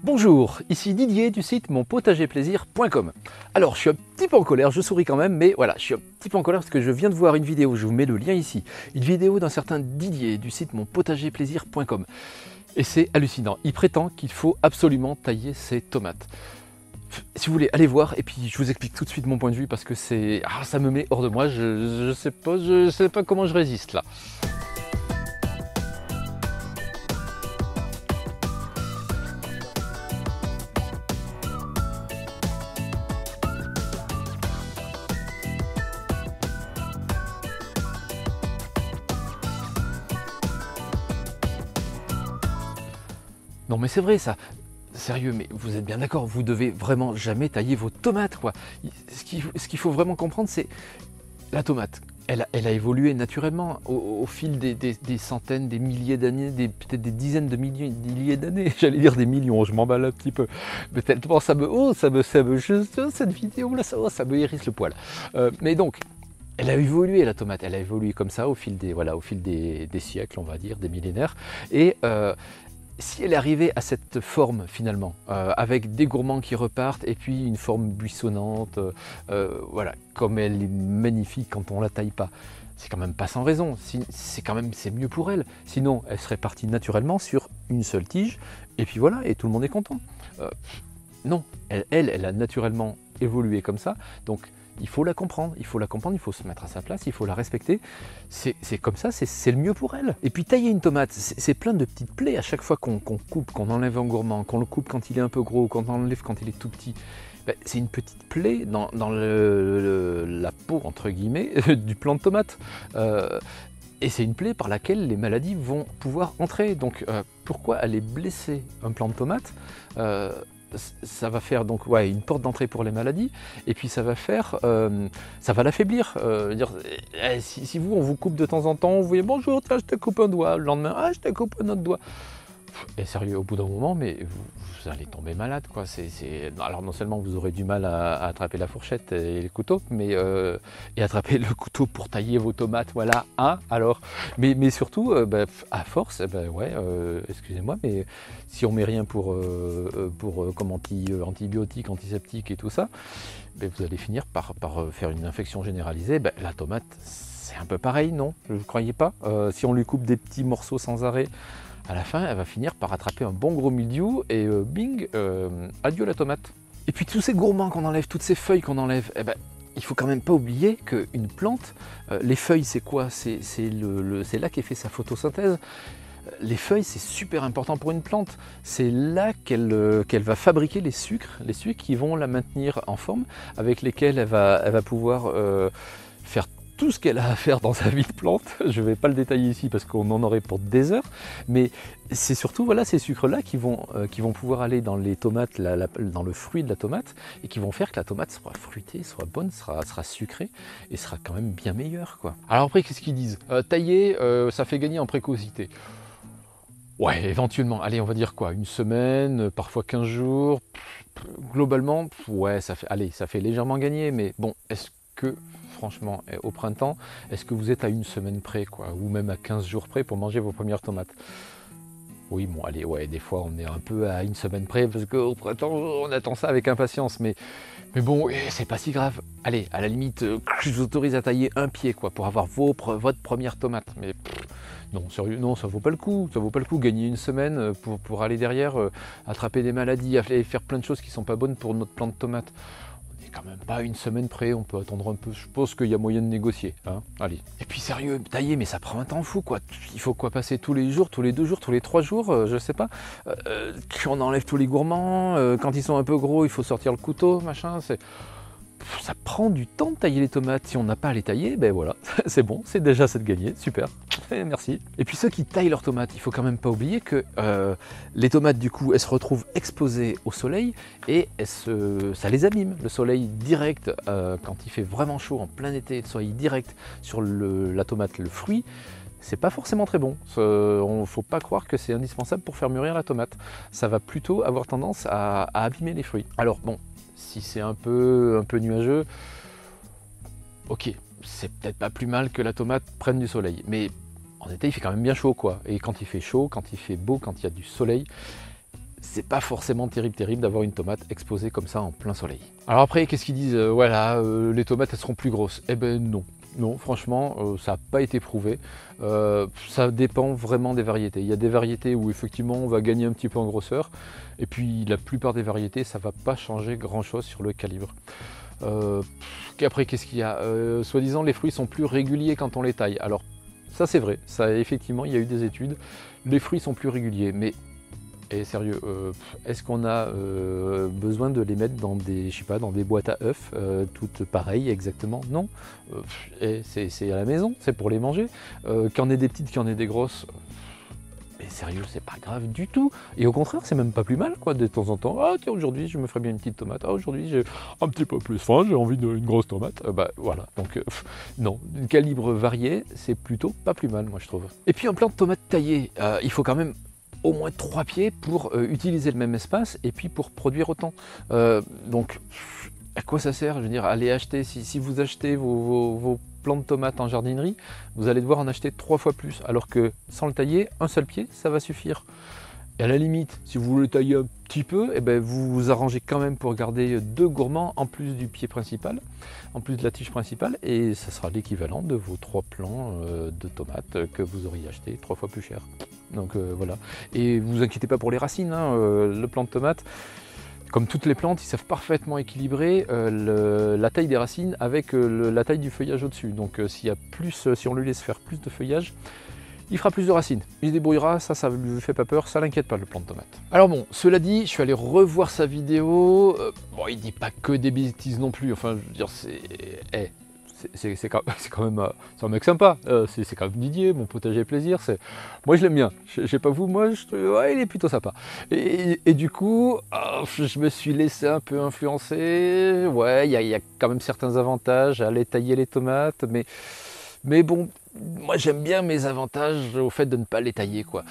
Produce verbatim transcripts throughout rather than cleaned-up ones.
Bonjour, ici Didier du site mon potager plaisir point com. Alors je suis un petit peu en colère, je souris quand même, mais voilà, je suis un petit peu en colère parce que je viens de voir une vidéo, je vous mets le lien ici, une vidéo d'un certain Didier du site mon potager plaisir point com. Et c'est hallucinant, il prétend qu'il faut absolument tailler ses tomates. Si vous voulez, allez voir, et puis je vous explique tout de suite mon point de vue parce que c'est, ah, ça me met hors de moi, je, je sais pas, je sais pas comment je résiste là. Non mais c'est vrai ça, sérieux, mais vous êtes bien d'accord, vous devez vraiment jamais tailler vos tomates quoi. Ce qu'il ce qu'il faut vraiment comprendre, c'est la tomate. Elle a, elle a évolué naturellement au, au fil des, des, des centaines, des milliers d'années, des, peut-être des dizaines de milliers, des milliers d'années. J'allais dire des millions, je m'emballe un petit peu. Mais tellement ça me, oh, ça me, ça me, juste cette vidéo là, ça, oh, ça me hérisse le poil. Euh, mais donc. Elle a évolué la tomate, elle a évolué comme ça au fil des, voilà, au fil des, des siècles, on va dire, des millénaires. Et euh, si elle est arrivée à cette forme finalement, euh, avec des gourmands qui repartent et puis une forme buissonnante, euh, voilà, comme elle est magnifique quand on la taille pas, c'est quand même pas sans raison. C'est quand même c'est mieux pour elle. Sinon, elle serait partie naturellement sur une seule tige et puis voilà, et tout le monde est content. Euh, non, elle, elle, elle a naturellement évolué comme ça, donc. Il faut la comprendre, il faut la comprendre, il faut se mettre à sa place, il faut la respecter. C'est comme ça, c'est le mieux pour elle. Et puis tailler une tomate, c'est plein de petites plaies à chaque fois qu'on qu'on coupe, qu'on enlève un gourmand, qu'on le coupe quand il est un peu gros, qu'on l'enlève quand il est tout petit. Ben, c'est une petite plaie dans, dans le, le, la peau, entre guillemets, du plant de tomate. Euh, et c'est une plaie par laquelle les maladies vont pouvoir entrer. Donc euh, pourquoi aller blesser un plant de tomate euh, ça va faire donc ouais, une porte d'entrée pour les maladies, et puis ça va faire, euh, ça va l'affaiblir. Euh, eh, si, si vous, on vous coupe de temps en temps, vous voyez bonjour, tiens, je te coupe un doigt, le lendemain, ah, je te coupe un autre doigt. Et sérieux, au bout d'un moment, mais vous, vous allez tomber malade, quoi. C'est, c'est... Alors non seulement vous aurez du mal à, à attraper la fourchette et le couteau, mais euh, et attraper le couteau pour tailler vos tomates, voilà, hein, alors. Mais, mais surtout, euh, bah, à force, bah, ouais, euh, excusez-moi, mais si on met rien pour, euh, pour euh, comme anti, euh, antibiotiques, antiseptiques et tout ça, bah, vous allez finir par, par faire une infection généralisée. Bah, la tomate, c'est un peu pareil, non? Vous ne croyez pas? euh, Si on lui coupe des petits morceaux sans arrêt, à la fin, elle va finir par attraper un bon gros mildiou et euh, bing, euh, adieu la tomate. Et puis tous ces gourmands qu'on enlève, toutes ces feuilles qu'on enlève, eh ben, il faut quand même pas oublier qu'une plante, euh, les feuilles c'est quoi? C'est le, le, là qu'est fait sa photosynthèse. Les feuilles c'est super important pour une plante. C'est là qu'elle euh, qu'elle va fabriquer les sucres, les sucres qui vont la maintenir en forme, avec lesquels elle va, elle va pouvoir euh, faire tout ce qu'elle a à faire dans sa vie de plante. Je ne vais pas le détailler ici parce qu'on en aurait pour des heures, mais c'est surtout voilà, ces sucres-là qui vont, euh, qui vont pouvoir aller dans les tomates, la, la, dans le fruit de la tomate, et qui vont faire que la tomate soit fruitée, soit bonne, sera, sera sucrée, et sera quand même bien meilleure, quoi. Alors après, qu'est-ce qu'ils disent? euh, Tailler, euh, ça fait gagner en précocité. Ouais, éventuellement, allez, on va dire quoi, une semaine, parfois quinze jours, globalement, ouais, ça fait, allez, ça fait légèrement gagner, mais bon, est-ce que franchement, au printemps, est-ce que vous êtes à une semaine près, quoi, ou même à quinze jours près pour manger vos premières tomates? Oui, bon, allez, ouais, des fois on est un peu à une semaine près, parce qu'au printemps, on attend ça avec impatience, mais, mais bon, c'est pas si grave. Allez, à la limite, je vous autorise à tailler un pied, quoi, pour avoir vos, votre première tomate, mais pff, non, sérieux, non, ça vaut pas le coup, ça vaut pas le coup, gagner une semaine pour, pour aller derrière, euh, attraper des maladies, aller faire plein de choses qui sont pas bonnes pour notre plant de tomate. Quand même pas une semaine près, on peut attendre un peu, je pense qu'il y a moyen de négocier, hein. Allez. Et puis sérieux, tailler, mais ça prend un temps fou, quoi. Il faut quoi, passer tous les jours, tous les deux jours, tous les trois jours, euh, je sais pas. Euh, on enlève tous les gourmands, euh, quand ils sont un peu gros, il faut sortir le couteau, machin, c'est... Ça prend du temps de tailler les tomates. Si on n'a pas à les tailler, ben voilà, c'est bon, c'est déjà ça de gagner, super, merci. Et puis ceux qui taillent leurs tomates, il faut quand même pas oublier que euh, les tomates du coup, elles se retrouvent exposées au soleil et elles se, ça les abîme. Le soleil direct, euh, quand il fait vraiment chaud en plein été, le soleil direct sur le, la tomate, le fruit, c'est pas forcément très bon. Il ne faut pas croire que c'est indispensable pour faire mûrir la tomate. Ça va plutôt avoir tendance à, à abîmer les fruits. Alors bon, si c'est un peu, un peu nuageux, ok, c'est peut-être pas plus mal que la tomate prenne du soleil. Mais en été, il fait quand même bien chaud, quoi. Et quand il fait chaud, quand il fait beau, quand il y a du soleil, c'est pas forcément terrible terrible d'avoir une tomate exposée comme ça en plein soleil. Alors après, qu'est-ce qu'ils disent? euh, Voilà, euh, les tomates elles seront plus grosses. Eh ben non. Non, franchement, euh, ça n'a pas été prouvé. Euh, ça dépend vraiment des variétés. Il y a des variétés où effectivement on va gagner un petit peu en grosseur, et puis la plupart des variétés, ça ne va pas changer grand-chose sur le calibre. Euh, après, qu'est-ce qu'il y a? euh, Soi-disant, les fruits sont plus réguliers quand on les taille. Alors, ça c'est vrai, ça effectivement, il y a eu des études. Les fruits sont plus réguliers, mais et sérieux, euh, est-ce qu'on a euh, besoin de les mettre dans des, je sais pas, dans des boîtes à œufs, euh, toutes pareilles exactement? Non. Euh, c'est à la maison, c'est pour les manger. Euh, qu'il y en ait des petites, qu'il y en ait des grosses, mais sérieux, c'est pas grave du tout. Et au contraire, c'est même pas plus mal, quoi, de temps en temps. Ah tiens, aujourd'hui, je me ferais bien une petite tomate. Ah aujourd'hui, j'ai un petit peu plus faim, j'ai envie d'une grosse tomate. Euh, bah voilà. Donc euh, pff, non, un calibre varié, c'est plutôt pas plus mal, moi je trouve. Et puis un plant de tomate taillé, euh, il faut quand même au moins trois pieds pour euh, utiliser le même espace et puis pour produire autant. Euh, donc, à quoi ça sert? Je veux dire, aller acheter, si, si vous achetez vos, vos, vos plants de tomates en jardinerie, vous allez devoir en acheter trois fois plus, alors que sans le tailler, un seul pied, ça va suffire. Et à la limite, si vous voulez tailler un petit peu, eh ben vous vous arrangez quand même pour garder deux gourmands en plus du pied principal, en plus de la tige principale, et ça sera l'équivalent de vos trois plants euh, de tomates que vous auriez acheté trois fois plus cher. Donc euh, voilà. Et vous inquiétez pas pour les racines, hein, euh, le plant de tomate, comme toutes les plantes, ils savent parfaitement équilibrer euh, le, la taille des racines avec euh, le, la taille du feuillage au-dessus. Donc euh, s'il y a plus, euh, si on lui laisse faire plus de feuillage, il fera plus de racines. Il se débrouillera, ça, ça ne lui fait pas peur, ça l'inquiète pas le plant de tomate. Alors bon, cela dit, je suis allé revoir sa vidéo. Euh, bon, il dit pas que des bêtises non plus. Enfin, je veux dire, c'est, hey, c'est quand, quand même, c'est un mec sympa. Euh, c'est quand même Didier, mon potager plaisir. Moi, je l'aime bien. Je, je sais pas vous, moi, je, ouais, il est plutôt sympa. Et, et du coup, oh, je me suis laissé un peu influencer. Ouais, il y, y a quand même certains avantages à aller tailler les tomates, mais, mais bon. Moi j'aime bien mes avantages au fait de ne pas les tailler, quoi.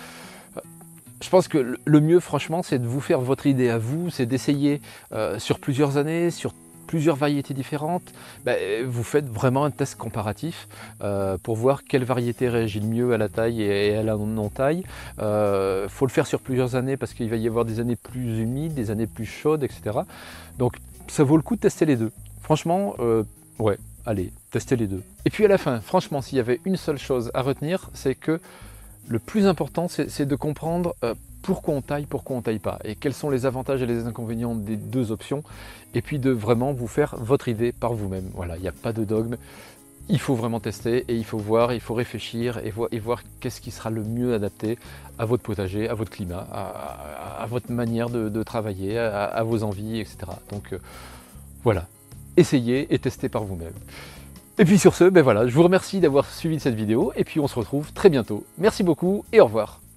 Je pense que le mieux franchement c'est de vous faire votre idée à vous, c'est d'essayer euh, sur plusieurs années, sur plusieurs variétés différentes. Ben, vous faites vraiment un test comparatif euh, pour voir quelle variété réagit le mieux à la taille et à la non-taille. Il euh, faut le faire sur plusieurs années parce qu'il va y avoir des années plus humides, des années plus chaudes, et cetera. Donc ça vaut le coup de tester les deux. Franchement, euh, ouais. Allez, testez les deux. Et puis à la fin, franchement, s'il y avait une seule chose à retenir, c'est que le plus important, c'est de comprendre euh, pourquoi on taille, pourquoi on ne taille pas, et quels sont les avantages et les inconvénients des deux options, et puis de vraiment vous faire votre idée par vous-même. Voilà, il n'y a pas de dogme, il faut vraiment tester, et il faut voir, il faut réfléchir, et, vo et voir qu'est-ce qui sera le mieux adapté à votre potager, à votre climat, à, à, à votre manière de, de travailler, à, à vos envies, et cetera. Donc euh, voilà. Essayez et testez par vous-même. Et puis sur ce, ben voilà, je vous remercie d'avoir suivi cette vidéo et puis on se retrouve très bientôt. Merci beaucoup et au revoir.